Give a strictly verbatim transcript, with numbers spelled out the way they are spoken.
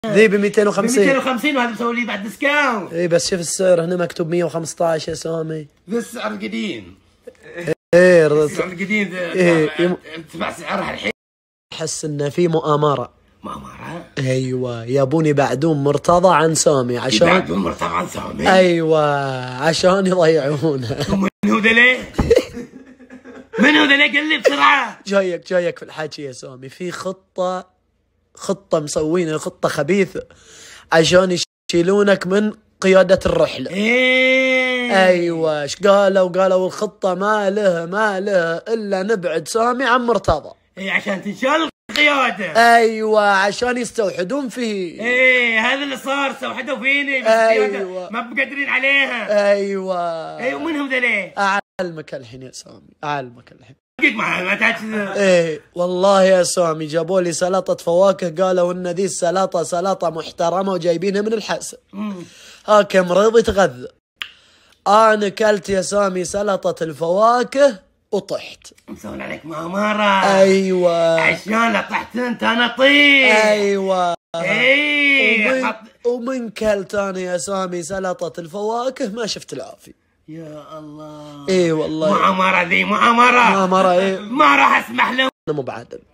ذي ب مئتين وخمسين. ب مئتين وخمسين وهذا مسوي لي بعد ديسكاونت. اي بس شوف السعر هنا مكتوب مئة وخمسطعش يا سامي. ذا السعر القديم. ايه السعر القديم ذا. ايه تبع سعرها الحين. احس انه في مؤامرة. مؤامرة؟ ايوه يبون يبعدون مرتضى عن سامي عشان يبعدون مرتضى عن سامي؟ ايوه عشان يضيعونه. من هو ذلك؟ من هو ذلك؟ قل لي بسرعة. جايك جايك في الحكي يا سامي. في خطة خطة مسوينها، خطة خبيثة عشان يشيلونك من قيادة الرحلة. ايه ايوه ايش قالوا؟ قالوا الخطة ما لها ما لها الا نبعد سامي عن مرتضى. ايه عشان تنشال القيادة. ايوه عشان يستوحدون فيه. ايه هذا اللي صار، استوحدوا فيني. ايوه ما بقدرين عليها. ايوه ايه ومنهم ذلك؟ اعلمك الحين يا سامي، اعلمك الحين. ما ما تعرف. ايه والله يا سامي جابوا لي سلطة فواكه، قالوا ان ذي السلطة سلطة محترمة وجايبينها من الحسن. هاك مريض يتغذى. انا كلت يا سامي سلطة الفواكه وطحت. مسوين عليك مؤامرة. ايوه عشان لا طحت انت انا طيح. ايوه ايه ومن, ومن كلت انا يا سامي سلطة الفواكه ما شفت العافية. يا الله. ايه والله مؤامرة ذي مؤامرة. مؤامرة ايه. ما راح اسمح لهم. انا مو بعدل.